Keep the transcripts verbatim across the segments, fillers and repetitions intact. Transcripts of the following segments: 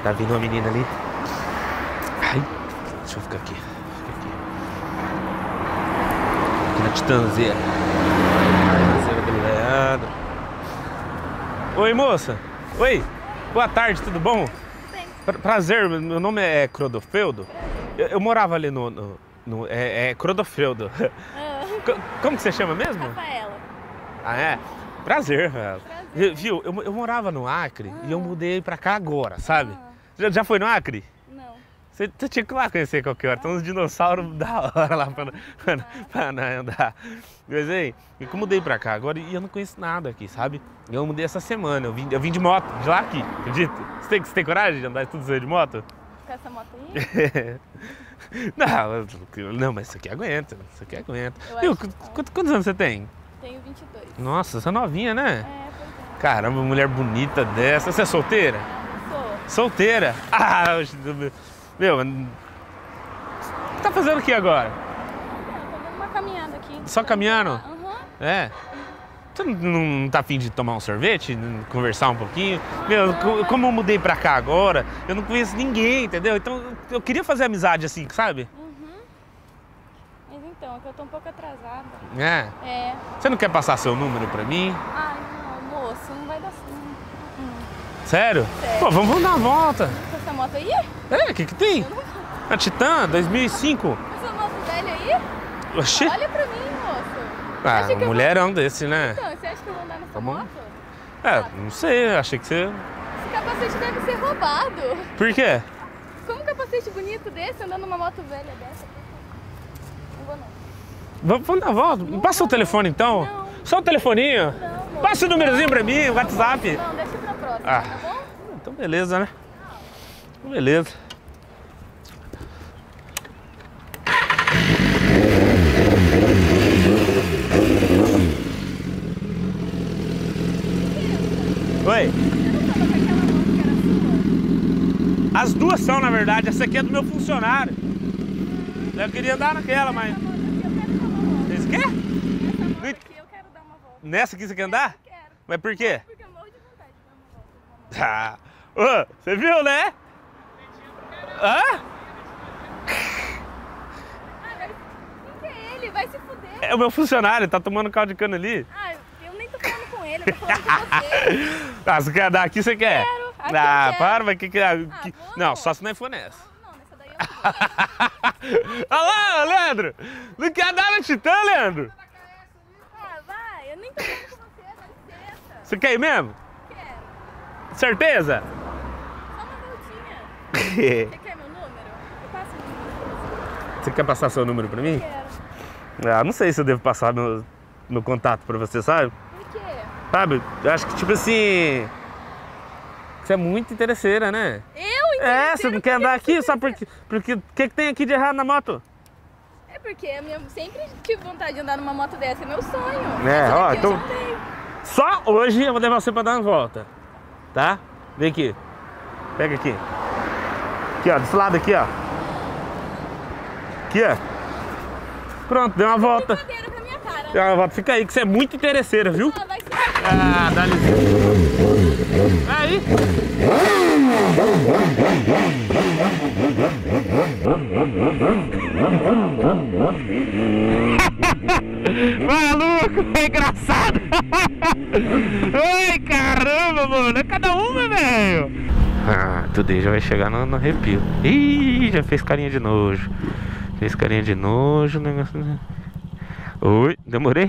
Tá vindo uma menina ali. Ai, deixa eu ficar aqui. Fica aqui. Aqui na Titanzeira. Titanzeira do Leandro. Oi, moça. Oi. Boa tarde, tudo bom? Pra- Prazer, meu nome é Crodofeudo. Eu, eu morava ali no... no, no é, é Crodofeudo. Ah, Co- Como que você chama mesmo? Rafaela. Ah, é? Prazer, Rafael. Prazer. Viu, eu, eu morava no Acre e eu Ah. mudei pra cá agora, sabe? Ah. Já, já foi no Acre? Não. Você, você tinha que ir lá conhecer qualquer hora. Tem uns dinossauros da hora lá pra, pra, pra não andar. Mas, hein, eu mudei pra cá agora e eu não conheço nada aqui, sabe? Eu mudei essa semana. Eu vim, eu vim de moto, de lá aqui, acredita? Você tem, você tem coragem de andar tudo isso aí de moto? Com essa moto aí? Não, não, mas isso aqui aguenta. Isso aqui aguenta. Eu Viu, acho que qu- não. quantos, quantos anos você tem? Tenho vinte e dois. Nossa, você é novinha, né? É, pois é. Caramba, mulher bonita dessa. Você é solteira? Sou. Solteira? Ah, oxe, meu, o que tá fazendo aqui agora? Ah, tô dando uma caminhada aqui. Só caminhando? Aham. É? Você não, não tá afim de tomar um sorvete? Conversar um pouquinho? Meu, co- como eu mudei pra cá agora, eu não conheço ninguém, entendeu? Então eu queria fazer amizade assim, sabe? Uhum. Mas então, é que eu tô um pouco atrasada. É. É. Você não quer passar seu número pra mim? Ai, não, moço, não vai dar certo. Hum. Sério? Sério. Pô, vamos, vamos dar uma volta. Com essa moto aí? É, o que que tem? Eu não vou. A Titan, dois mil e cinco. Essa moto velha aí? Oxi. Olha pra mim, moço. Você Ah, acha que um eu mulherão desse, né? Vou... Então, você acha que eu vou andar nessa Tá bom. moto? É, não sei, achei que você... Esse capacete deve ser roubado. Por quê? Como um capacete bonito desse, andando numa moto velha dessa? Não vou não. Vamos, vamos dar a volta. Não Passa o vou, telefone então. não. Só o telefoninho. Não, moço. Passa o númerozinho pra mim, o WhatsApp. Não, deixa pra próxima, Ah. tá bom? Então beleza, né? Então beleza. Oi. Você não tava com aquela moto que era sua? As duas são, na verdade. Essa aqui é do meu funcionário. Eu queria andar naquela, mas... Essa moto aqui eu quero dar uma volta. Esse quê? Essa moto aqui eu quero dar uma volta. Nessa aqui você quer andar? Eu quero. Mas por quê? Porque eu morro de vontade de dar uma volta. de uma moto. Ah, ô, você viu, né? Hã? Ah, vai... Quem que é ele? Vai se fuder. É o meu funcionário, tá tomando caldo de cana ali. Ah, eu nem tô falando com ele, eu tô falando com você. Ah, você quer andar aqui, você quer? Quero, aqui eu Ah, quero. para, mas que que... Ah, que- vamos. Não, só se não for nessa. Não, nessa daí eu vou. Olha lá, Leandro! Não quer andar na Titã, Leandro? Ah, vai, eu nem tô falando com você, dá licença. Você quer ir mesmo? Quero. Certeza? Só uma voltinha. Você Você quer meu número? Eu passo o número pra você. quer passar seu número pra mim? Quero. Ah, não sei se eu devo passar meu, meu contato pra você, sabe? Por quê? Sabe? Eu acho que, tipo assim... Você é muito interesseira, né? Eu É, você não quer andar aqui só porque... Porque o que, que tem aqui de errado na moto? É porque eu minha- sempre tive vontade de andar numa moto dessa, é meu sonho. É, Essa ó, daqui então- eu já andei. Só hoje eu vou levar você pra dar uma volta. Tá? Vem aqui. Pega aqui. Aqui, ó. Desse lado aqui, ó. Aqui, ó. Pronto, deu uma volta. Brincadeira com a minha cara. Deu uma volta. Fica aí que você é muito interesseira, viu? Ah, vai se Ah, dá licença. Aí. Maluco, é engraçado. Ai, caramba, mano. É cada uma, velho. Ah, tudo aí já vai chegar no, no arrepio. Ih, já fez carinha de nojo. Fez carinha de nojo, negócio. Oi, demorei?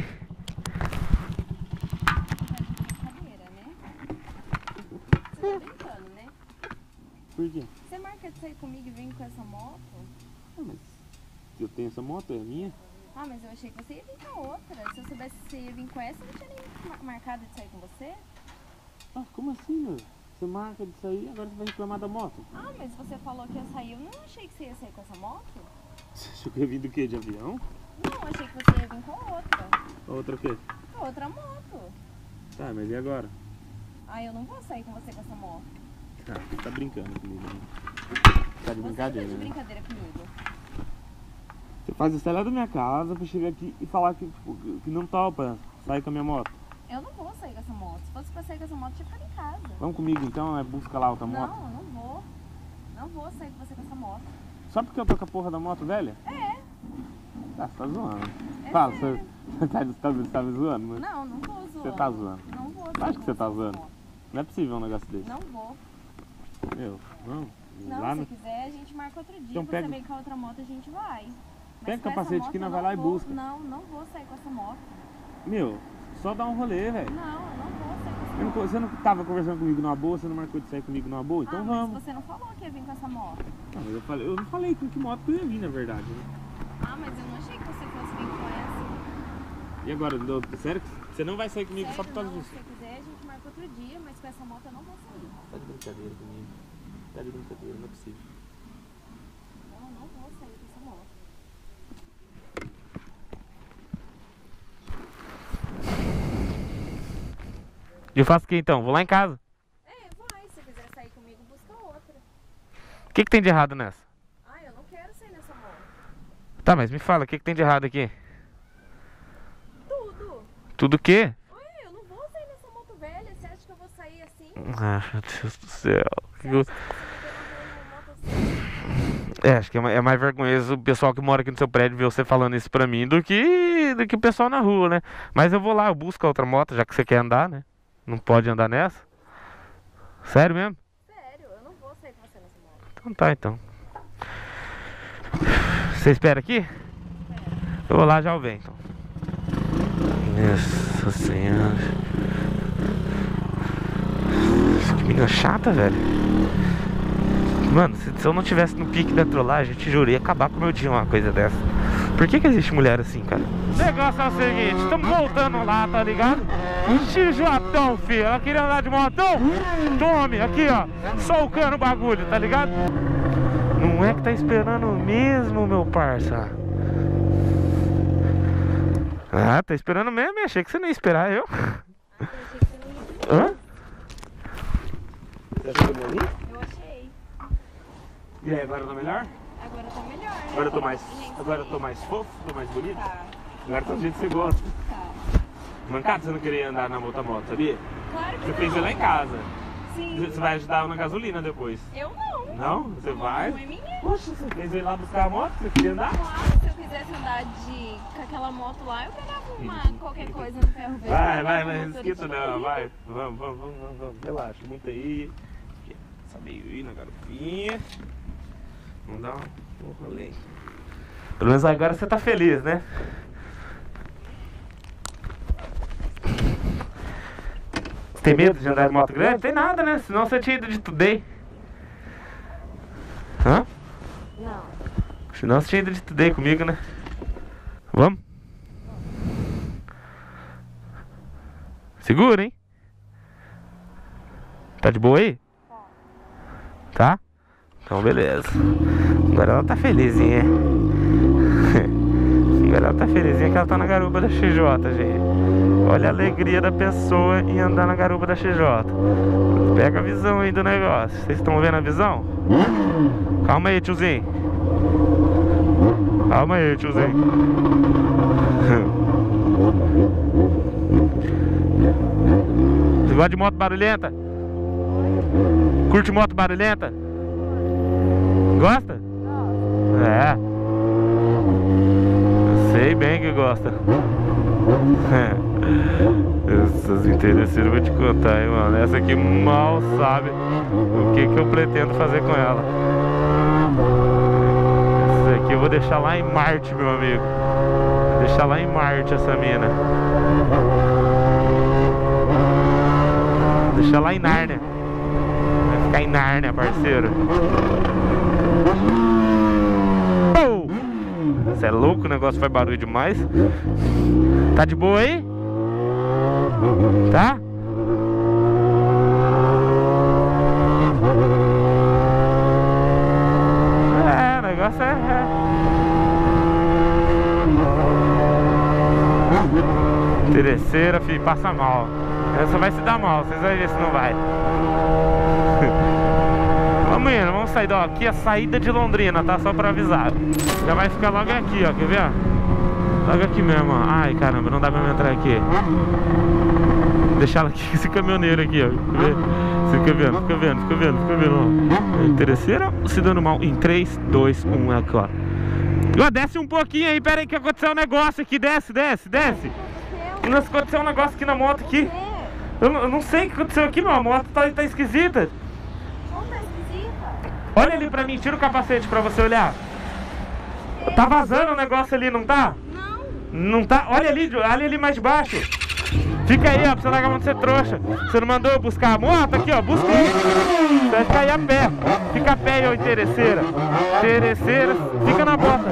brincadeira, né? Você tá brincando, né? Por quê? Você marca de sair comigo e vem com essa moto? Ah, mas eu tenho essa moto, é minha? Ah, mas eu achei que você ia vir com a outra. Se eu soubesse que você ia vir com essa, eu não tinha nem ma- marcado de sair com você. Ah, como assim, meu? Você marca de sair, agora você vai reclamar da moto? Ah, mas você falou que ia sair. Eu não achei que você ia sair com essa moto. Você achou que eu ia vir do quê? De avião? Não, eu achei que você ia vir com a outra. Outra o quê? Com a outra moto. Tá, mas e agora? Ah, eu não vou sair com você com essa moto. Ah, você tá brincando comigo, né? Tá de Você brincadeira, tá de né? brincadeira comigo. Você faz isso lá da minha casa pra chegar aqui e falar que, tipo, que não topa sair com a minha moto. Eu não vou sair com essa moto. Se fosse pra sair com essa moto, eu tinha ficado em casa. Vamos comigo então, né? Busca lá outra moto. Não, eu não vou. não vou sair com você com essa moto. Só porque eu tô com a porra da moto velha? É. Ah, você tá zoando. É Fala, sério. você tá, tá, tá me zoando, mano? Não, não tô zoando. Você tá zoando. Não vou. Acho que você tá zoando. Não é possível um negócio desse. Não vou. Meu, não. Não, Lá se no... quiser a gente marca outro dia. Então Você pega- vem com a outra moto, a gente vai. Mas Pega o com essa capacete moto que nós eu vai não lá e vou- busca. Não, não vou sair com essa moto. Meu, só dá um rolê, velho. Não, eu não vou sair com essa Eu não- moto. Você não tava conversando comigo numa boa, você não marcou de sair comigo numa boa? Então ah, vamos. mas você não falou que ia vir com essa moto. Não, mas eu, falei, eu não falei com que moto que eu ia vir, na verdade. Né? Ah, mas eu não achei que você fosse vir com essa. E agora, eu- sério que você não vai sair comigo só Sério, por causa não, disso? se você quiser a gente marca outro dia, mas com essa moto eu não vou sair. Tá de brincadeira comigo. Tá de brincadeira, não é possível. Não, eu não vou sair com essa moto. E eu faço o que então? Vou lá em casa. É, vai. Se você quiser sair comigo, busca outra. O que, que tem de errado nessa? Ah, eu não quero sair nessa moto. Tá, mas me fala, o que, que tem de errado aqui? Tudo. Tudo o quê? Ué, eu não vou sair nessa moto velha. Você acha que eu vou sair assim? Ah, meu Deus do céu. Você Eu- acha que você me deu uma moto assim? É, acho que é ma- é mais vergonhoso o pessoal que mora aqui no seu prédio ver você falando isso pra mim do que, do que o pessoal na rua, né? Mas eu vou lá, eu busco a outra moto, já que você quer andar, né? Não pode andar nessa? Sério mesmo? Sério, eu não vou sair com você nessa moto. Então tá, então. Você espera aqui? Eu vou lá, já eu venho, então. Nossa senhora. Que menina chata, velho. Mano, se, se eu não tivesse no pique da trollagem, eu te jurei ia acabar com o meu dia uma coisa dessa. Por que que existe mulher assim, cara? O negócio é o seguinte, estamos voltando lá, tá ligado? X-Jotão, filho. Ela queria andar de motão? Tome, aqui, ó. Solcando o bagulho, tá ligado? Não é que tá esperando mesmo, meu parça. Ah, tá esperando mesmo? Achei que você não ia esperar eu. Ah, eu achei que você não ia. Hã? Você achou que eu ia ali? Eu achei. E aí, agora tá melhor? Agora tá melhor, né? Agora eu tô mais, Gente, agora eu tô mais fofo, tô mais bonito. Tá, Agora tá do jeito que você gosta. tá. Mancado, você não queria andar na outra moto, sabia? Claro que Você não. fez lá em casa. Sim. Você vai ajudar na gasolina depois. Eu não. Não? Você vai? Não é minha. Poxa, você fez ir lá buscar a moto? Você queria andar? Claro, se eu quisesse andar de, com aquela moto lá, eu pegava uma, qualquer coisa no ferro verde. Vai, vai, Um vai, motorista esquenta não, aí. vai. Vamos, vamos, vamos, vamos, vamos. Relaxa, monta aí. Essa meio aí na garopinha. Vamos dar um, um rolê. Pelo menos agora você tá feliz, né? Você tem medo de andar de moto grande? Tem nada, né? Senão você tinha ido de Today. Hã? Não. Senão você tinha ido de Today comigo, né? Vamos? Segura, hein? Tá de boa aí? Tá? Então beleza. Agora ela tá felizinha. Agora ela tá felizinha que ela tá na garupa da X J, gente. Olha a alegria da pessoa em andar na garupa da X J. Pega a visão aí do negócio. Vocês estão vendo a visão? Calma aí, tiozinho. Calma aí, tiozinho. Você gosta de moto barulhenta? Curte moto barulhenta? Gosta? É. Eu sei bem que gosta. Essas interesseiras eu vou te contar, hein, mano. Essa aqui mal sabe o que, que eu pretendo fazer com ela. Essa aqui eu vou deixar lá em Marte, meu amigo. Vou deixar lá em Marte essa mina. Vou deixar lá em Nárnia. Vai ficar em Nárnia, parceiro. Você é louco? O negócio faz barulho demais. Tá de boa aí? Tá? É, o negócio é... é. Interesseira, filho, passa mal. Essa vai se dar mal, vocês vão ver se não vai. Vamos indo, vamos sair. Ó, aqui é a saída de Londrina, tá? Só pra avisar. Já vai ficar logo aqui, ó. Quer ver? Logo aqui mesmo, ó. Ai, caramba, não dá pra eu entrar aqui. Deixar ela aqui, esse caminhoneiro aqui, ó. Quer ver? Fica vendo, fica vendo, fica vendo, fica vendo, ó. Interesseira se dando mal em três, dois, um, aqui, ó. Ó, desce um pouquinho aí, pera aí que aconteceu um negócio aqui, desce, desce, desce. Nossa, aconteceu um negócio aqui na moto aqui. Eu, eu não sei o que aconteceu aqui, meu, a moto tá, tá esquisita. Como tá esquisita? Olha ali pra mim, tira o capacete pra você olhar. Tá vazando o negócio ali, não tá? Não. Não tá? Olha ali, olha ali mais baixo. Fica aí, ó, pra você largar a mão de ser trouxa. Você não mandou eu buscar a moto? Aqui, ó, busca aí. Você vai ficar aí a pé. Fica a pé, ô interesseira. Interesseira, fica na bota.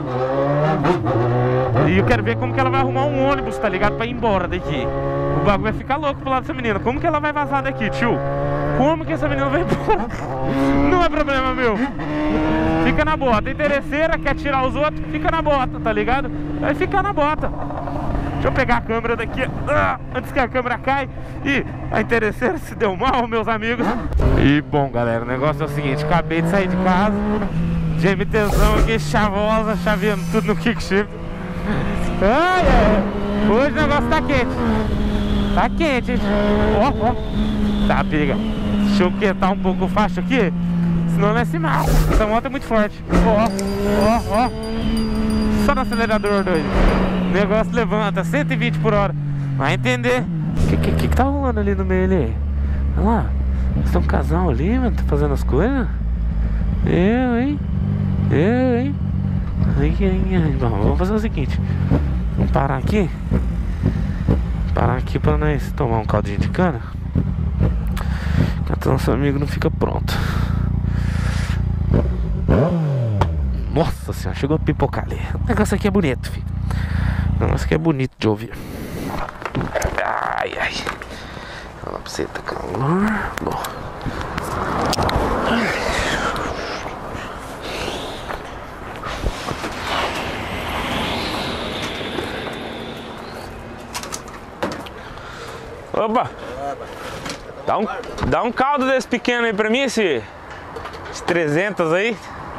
E eu quero ver como que ela vai arrumar um ônibus, tá ligado? Pra ir embora daqui. O bagulho vai ficar louco pro lado dessa menina. Como que ela vai vazar daqui, tio? Como que essa menina vai embora? Não é problema meu. Fica na bota. Interesseira, quer tirar os outros, fica na bota, tá ligado? Vai ficar na bota. Deixa eu pegar a câmera daqui, ah, antes que a câmera cai. E a interesseira se deu mal, meus amigos. E bom, galera, o negócio é o seguinte: acabei de sair de casa, GMTzão aqui, chavosa, chaveando tudo no kickshift. Ai, ai, hoje o negócio tá quente. Tá quente, hein? Ó, ó. Tá, periga. Deixa eu quietar um pouco o facho aqui, senão não é se mata. Essa moto é muito forte. Ó, ó, ó. Só no acelerador, doido. O negócio levanta cento e vinte por hora. Vai entender. O que, que, que tá rolando ali no meio ali? Olha lá. Tem um casal ali, mano. Tá fazendo as coisas. Eu, hein? Eu, hein? Ai, ai, ai. Bom, vamos fazer o seguinte. Vamos parar aqui. Parar aqui pra nós tomar um caldinho de cana. Enquanto nosso amigo não fica pronto. Nossa senhora, chegou a pipocar ali. O negócio aqui é bonito, filho. O negócio aqui é bonito de ouvir. Ai, ai. Fala pra você, tá calor. Bom. Opa! Dá um, dá um caldo desse pequeno aí pra mim, esse, esse trezentos aí.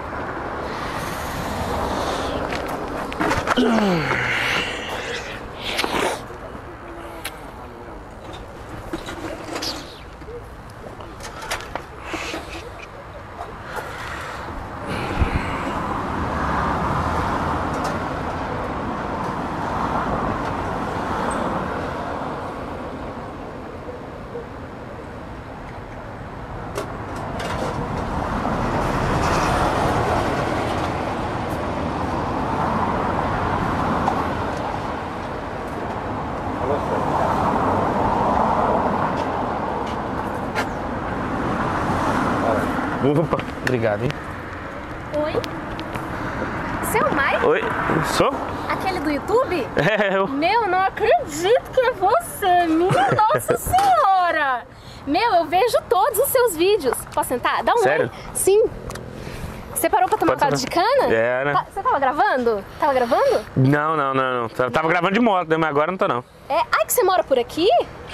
Opa, obrigado, hein? Oi? Você é o Mike? Oi, sou? Aquele do YouTube? É, eu. Meu, não acredito que é você, minha Nossa Senhora! Meu, eu vejo todos os seus vídeos. Posso sentar? Dá um Sério? oi. Sim. Você parou pra tomar um caldo de cana? É, né? Você tava gravando? Tava gravando? Não, não, não, não. Tava gravando de moto, mas agora não tô não. É, ai, que você mora por aqui?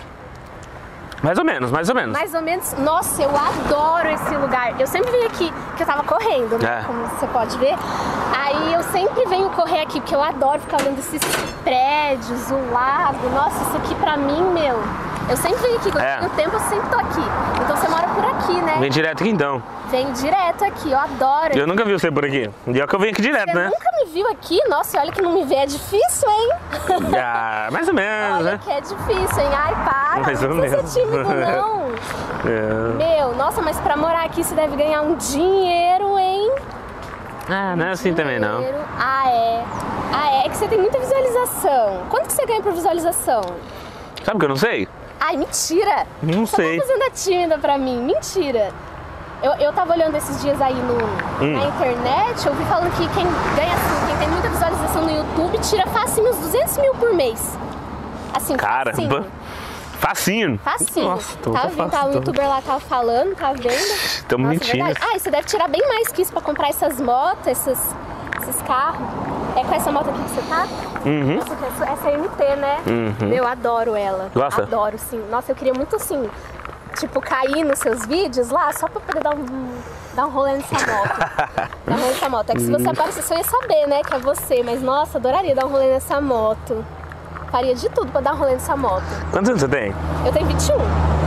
Mais ou menos, mais ou menos. Mais ou menos. Nossa, eu adoro esse lugar. Eu sempre venho aqui, que eu tava correndo, né? É. Como você pode ver. Aí eu sempre venho correr aqui, porque eu adoro ficar olhando esses prédios, o lago. Nossa, isso aqui pra mim, meu... Eu sempre venho aqui, quando É. eu tenho tempo eu sempre tô aqui. Então você mora por aqui, né? Vem direto aqui então. Venho direto aqui, eu adoro. Eu nunca vi você por aqui. E é que eu venho aqui direto, Você né? nunca me viu aqui? Nossa, olha que não me vê, é difícil, hein? Ah, mais ou menos, Olha né? que é difícil, hein? Ai, para, Mais não ou precisa menos. ser tímido, não. É. Meu, nossa, mas pra morar aqui você deve ganhar um dinheiro, hein? Ah, não é assim também não. Dinheiro. Ah, é. Ah, é, é que você tem muita visualização. Quanto que você ganha por visualização? Sabe que eu não sei? Ai, mentira! Não Você sei. tá fazendo a tímida pra mim, mentira! Eu, eu tava olhando esses dias aí no, Hum. na internet, eu vi falando que quem ganha assim, quem tem muita visualização no YouTube tira facinho uns duzentos mil por mês. Assim, Caramba. facinho. Facinho. Facinho. Nossa, tô, tava tô vendo, fácil, tava, o tô- youtuber lá tava falando, tava vendo. Tamo Nossa, mentindo. verdade. Ah, e você deve tirar bem mais que isso pra comprar essas motos, esses, esses carros. É com essa moto aqui que você tá? Uhum. Essa, essa é M T, né? Uhum. Eu adoro ela. Gosta? Adoro, sim. Nossa, eu queria muito, assim, tipo, cair nos seus vídeos lá, só pra poder dar um, dar um rolê nessa moto. Dar um rolê nessa moto. É que se você aparecesse, eu ia saber, né, que é você. Mas, nossa, adoraria dar um rolê nessa moto. Faria de tudo pra dar um rolê nessa moto. Quantos anos você tem? Eu tenho vinte e um.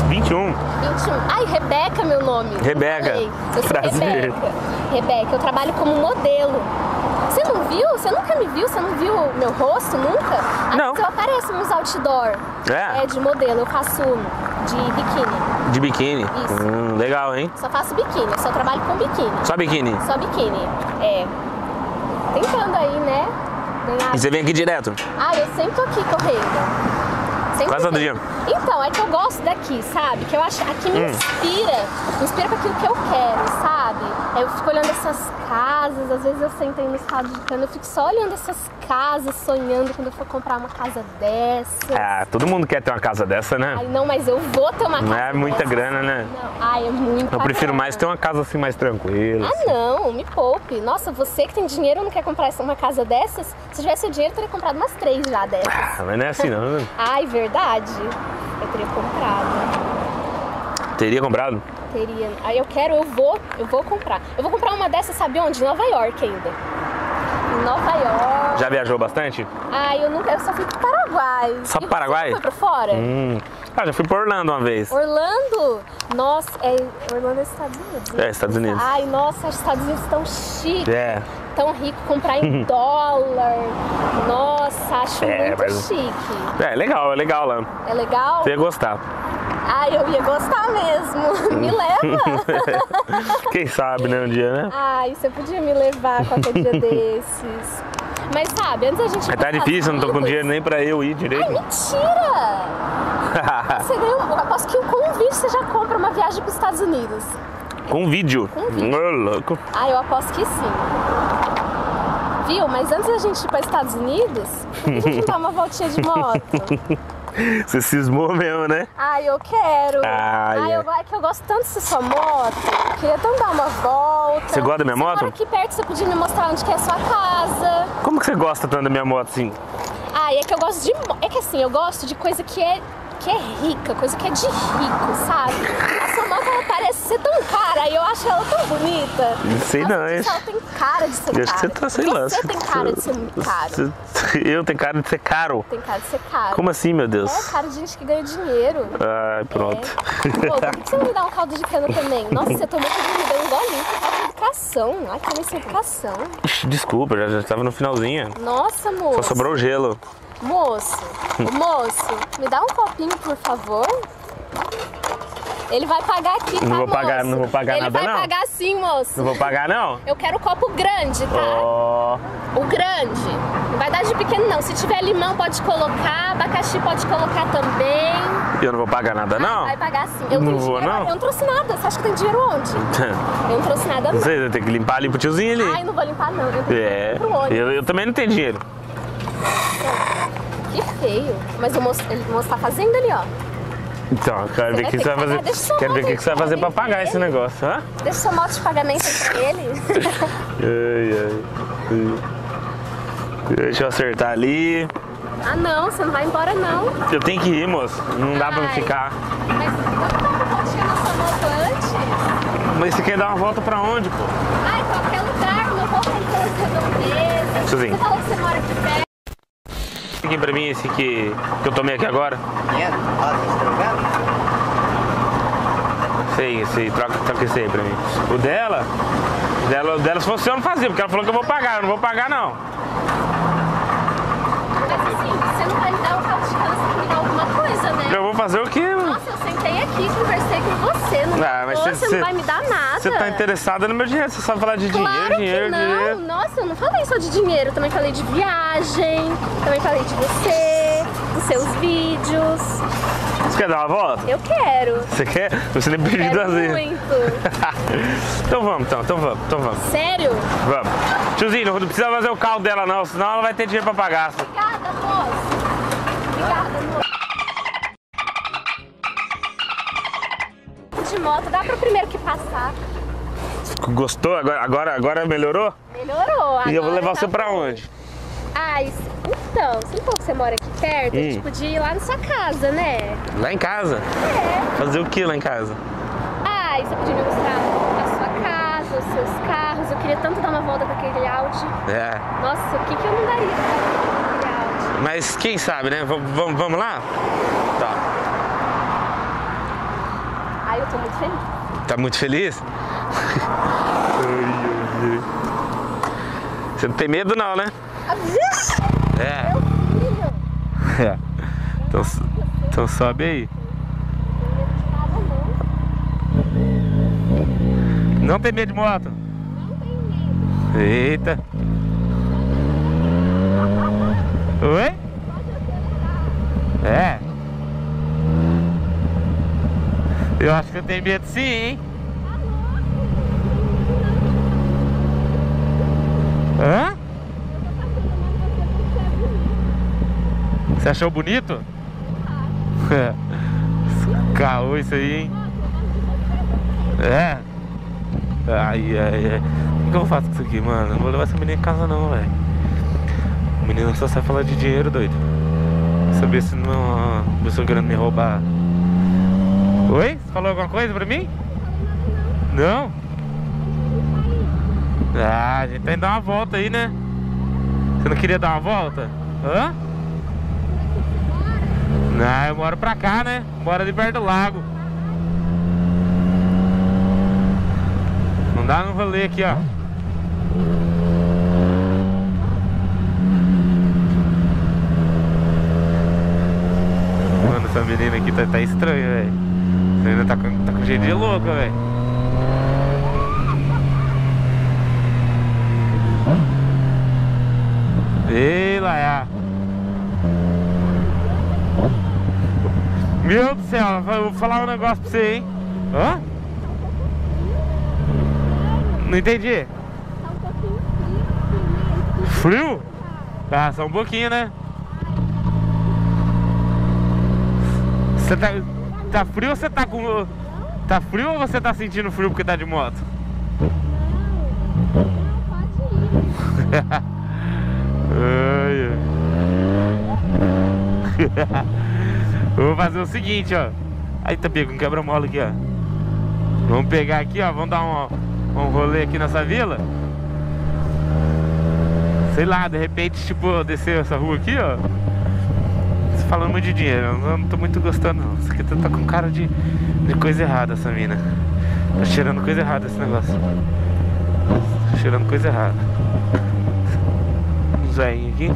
vinte e um. vinte e um. Ai, Rebeca, meu nome. Rebeca. Eu, eu sou Prazer. Rebeca. Rebeca, eu trabalho como modelo. Você não viu? Você nunca me viu? Você não viu meu rosto nunca? Às Não. vezes eu apareço nos outdoor. É? É, de modelo. Eu faço de biquíni. De biquíni? Isso. Hum, legal, hein? Só faço biquíni. Eu só trabalho com biquíni. Só biquíni? Só biquíni. É. Tentando aí, né? Ganhar. E você vem aqui direto? Ah, eu sempre tô aqui correndo. Sempre Quase todo tem. dia. Então, é que eu gosto daqui, sabe? Que eu acho aqui me Hum. inspira, me inspira pra aquilo que eu quero, sabe? Aí eu fico olhando essas casas, às vezes eu sento aí no estado de cana, eu fico só olhando essas casas, sonhando quando eu for comprar uma casa dessa. Ah, todo mundo quer ter uma casa dessa, né? Ai, não, mas eu vou ter uma casa Não é muita dessas. grana, né? Não. Ai, é muita Eu prefiro grana. mais ter uma casa assim mais tranquila. Ah, não, me poupe. Nossa, você que tem dinheiro não quer comprar uma casa dessas? Se tivesse dinheiro, eu teria comprado umas três já dessas. Ah, mas não é assim não, né? Ai, verdade. Eu teria comprado. Teria comprado? Teria. Aí eu quero, eu vou, eu vou comprar. Eu vou comprar uma dessas, sabe onde? Em Nova York ainda. Em Nova York. Já viajou bastante? Ai, eu nunca, eu só fui pro Paraguai. Só pro E Paraguai? Você foi pra fora? Hum. Ah, já fui pra Orlando uma vez. Orlando? Nossa, é Orlando é Estados Unidos. né? É, Estados Unidos. Ai, nossa, os Estados Unidos estão chiques. É. Tão rico, comprar em dólar. Nossa, acho É, muito mas- chique. É, legal, é legal lá. É legal? Você ia gostar. Ai, eu ia gostar mesmo. Me leva. Quem sabe, né, um dia, né? Ai, você podia me levar qualquer dia desses. Mas sabe, antes a gente... ir Mas tá pros difícil, eu não tô com Estados dinheiro nem pra eu ir Unidos- direito. Ai, mentira! Você ganhou... Eu aposto que com um vídeo você já compra uma viagem pros Estados Unidos. Com vídeo. Com vídeo. Ô, louco. Ah, eu aposto que sim. Viu? Mas antes da gente ir para Estados Unidos, por que a gente não dá uma voltinha de moto? Você cismou mesmo, né? Ai, eu quero. Ai, Ai, é. eu, é que eu gosto tanto dessa sua moto. Eu queria tanto dar uma volta. Você gosta da minha Você moto? mora aqui perto, você podia me mostrar onde que é a sua casa. Como que você gosta tanto da minha moto assim? Ai, é que eu gosto de... mo- É que assim, eu gosto de coisa que é, que é rica, coisa que é de rico, sabe? A sua moto, ela parece ser tão cara e eu acho ela tão bonita. Não sei Nossa, não, hein? ela tem cara de ser Eu acho que cara. você tá, sei lá. Você tem cara de ser muito caro. Você- Eu tenho cara de ser caro. Tem cara de ser caro. Como assim, meu É, Deus? cara de gente que ganha dinheiro. Ai, pronto. É. Pô, por que você não me dá um caldo de cana também? Nossa, você tomou que me deu um golinho por falta de educação. Ai, tomei sem educação. Ixi, Desculpa, já, já tava no finalzinho. Nossa, moço. Só sobrou o gelo. Moço, ô, moço, me dá um copinho, por favor. Ele vai pagar aqui, tá, Não vou moço? pagar- não vou pagar Ele nada, vai não. pagar sim, moço. Não vou pagar, não? Eu quero o copo grande, tá? Ó. O grande. Não vai dar de pequeno, não. Se tiver limão, pode colocar. Abacaxi, pode colocar também. Eu não vou pagar nada, não? Vai pagar sim. Eu Não tenho vou, dinheiro. não? Eu não trouxe nada. Você acha que tem dinheiro onde? Eu não trouxe nada, Não não. sei, eu tenho que limpar ali pro tiozinho ali. Ai, não vou limpar, não. Eu tenho É, que ir pro ônibus. eu, eu também não tenho dinheiro. Que feio. Mas o moço, ele- o moço tá fazendo ali, ó. Então, eu quero ver o vai que ter você vai que pagar. fazer. Deixa sua Quero ver o moto que você vai fazer pra aí, pagar esse ele. negócio, hã? Deixa seu modo de pagamento aí pra ele. Ai, ai. Deixa eu acertar ali. Ah, não. Você não vai embora, não. Eu tenho que ir, moço. Não dá pra me Ai. ficar. Mas não dá uma voltinha na sua moto antes? Mas você quer dar uma volta pra onde, pô? Ai, qualquer lugar. Não vou sair pelas redondezas. Tiozinho. Você falou que você mora aqui perto. Aqui pra mim esse que, que eu tomei aqui agora. Sei, esse, troca, troca esse aí pra mim. O dela, o dela, o dela se fosse eu não fazia, porque ela falou que eu vou pagar, eu não vou pagar não. Mas assim, você não vai me dar um caldo de cana, você tem que me dar alguma coisa, né? Eu vou fazer o quê? mano? Nossa, eu sentei aqui, conversei com você. Não, Ah, mas você, você- você não vai me dar nada. Você tá interessada no meu dinheiro, você sabe falar de Claro dinheiro, dinheiro, que não. dinheiro. Nossa, eu não falei só de dinheiro. Eu também falei de viagem. Também falei de você, dos seus vídeos. Você quer dar uma volta? Eu quero. Você quer? Você nem pediu Quero duas vezes. muito. Então vamos, então, então vamos, então vamos. Sério? Vamos. Tiozinho, não precisa fazer o caldo dela não, senão ela vai ter dinheiro pra pagar. Obrigada, moço. Obrigada, moço. De moto, dá pro primeiro que passar. Gostou? Agora, agora, agora melhorou? Melhorou. E eu vou agora levar tá você pra bom. onde? Ah, isso... então, se for que você mora aqui perto, a gente Hum. podia ir lá na sua casa, né? Lá em casa? É. Fazer o que lá em casa? Ah, e você podia me mostrar a sua casa, os seus carros. Eu queria tanto dar uma volta com aquele Audi. É. Nossa, o que, que eu não daria pra dar uma volta com aquele Audi? Mas quem sabe, né? Vamos, vamos, vamos lá? Tá. tô muito feliz. Tá muito feliz? Você não tem medo não, né? É. É. Então, então sobe aí. Não tem medo de moto? Não tenho medo. Eita. Oi? É. Eu acho que eu tenho medo sim, hein? Hã? Você achou bonito? É. Caô isso aí, hein? É. Ai, ai, ai. O que eu faço com isso aqui, mano? Não vou levar essa menina em casa não, velho. O menino só sabe falar de dinheiro, doido. Saber se não... a pessoa querendo me roubar. Oi? Você falou alguma coisa pra mim? Não? Ah, a gente tem que dar uma volta aí, né? Você não queria dar uma volta? Hã? Não, eu moro pra cá, né? Moro ali perto do lago. Não dá no rolê aqui, ó. Mano, essa menina aqui tá, tá estranha, velho. Essa menina tá com, tá com jeito de louca, velho. Ei, Laia. Meu Deus do céu, eu vou falar um negócio pra você, hein? Hã? Não entendi. Tá um pouquinho frio. Frio? Ah, só um pouquinho, né? Você tá, tá frio ou você tá com... Tá frio ou você tá sentindo frio porque tá de moto? Não, pode ir. Ai, ai. Vou fazer o seguinte, ó. Aí tá pegando um quebra-mola aqui, ó. Vamos pegar aqui, ó. Vamos dar um, um rolê aqui nessa vila. Sei lá, de repente, tipo, descer essa rua aqui, ó. Você falando muito de dinheiro, eu não tô muito gostando não. Isso aqui tá com cara de, de coisa errada, essa mina. Tá cheirando coisa errada esse negócio. Tá cheirando coisa errada. Um zoinho aqui.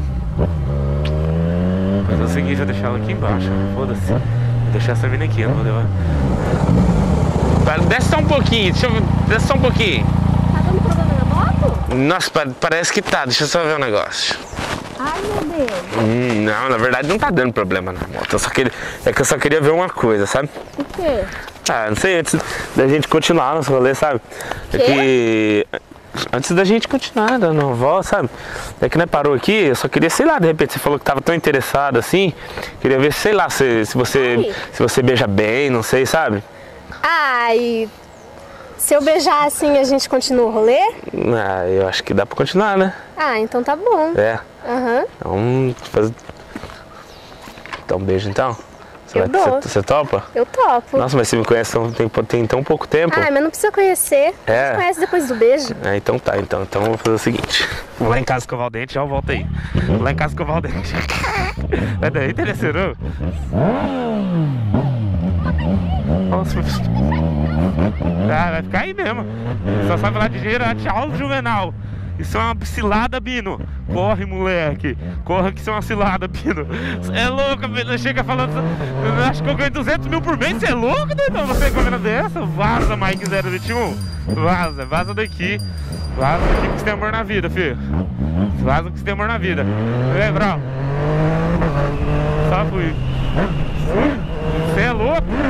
Vou fazer o seguinte, vou deixar ela aqui embaixo. Foda-se. Vou deixar essa mina aqui, eu não vou levar. Desce só um pouquinho, deixa eu... Desce só um pouquinho. Tá dando problema na moto? Nossa, parece que tá, deixa eu só ver um negócio. Ai, meu Deus. Hum, não, na verdade não tá dando problema na moto. Eu só queria... É que eu só queria ver uma coisa, sabe? O quê? Ah, não sei, antes da gente continuar nosso rolê, sabe? É que... Antes da gente continuar dando uma volta, sabe? É que né, parou aqui, eu só queria, sei lá, de repente você falou que tava tão interessado assim. Queria ver, sei lá, se, se você se você beija bem, não sei, sabe? Ai, se eu beijar assim a gente continua o rolê? Ah, eu acho que dá pra continuar, né? Ah, então tá bom. É. Aham. Então, faz... Então, um beijo então. Você, Eu vai, dou. você, você topa? Eu topo. Nossa, mas você me conhece tão, tem, tem tão pouco tempo. Ah, mas não precisa conhecer. É. A gente conhece depois do beijo. É, então tá, então, então vou fazer o seguinte. Vou lá em casa escovar o dente, já eu volto aí. Vou lá em casa escovar o dente. Vai daí, interessou? Nossa, ah, vai ficar aí mesmo. Só sabe falar de dinheiro, tchau, Juvenal. Isso é uma cilada, Bino. Corre, moleque. Corre que isso é uma cilada, Bino. Você é louco, Bino. Chega falando... Acho que eu ganho duzentos mil por mês. Você é louco, doidão? Você comendo dessa? Vaza, Mike zero vinte e um. Vaza, vaza daqui. Vaza daqui que você tem amor na vida, filho. Vaza que você tem amor na vida. Ei, bro. Só fui. Você é louco?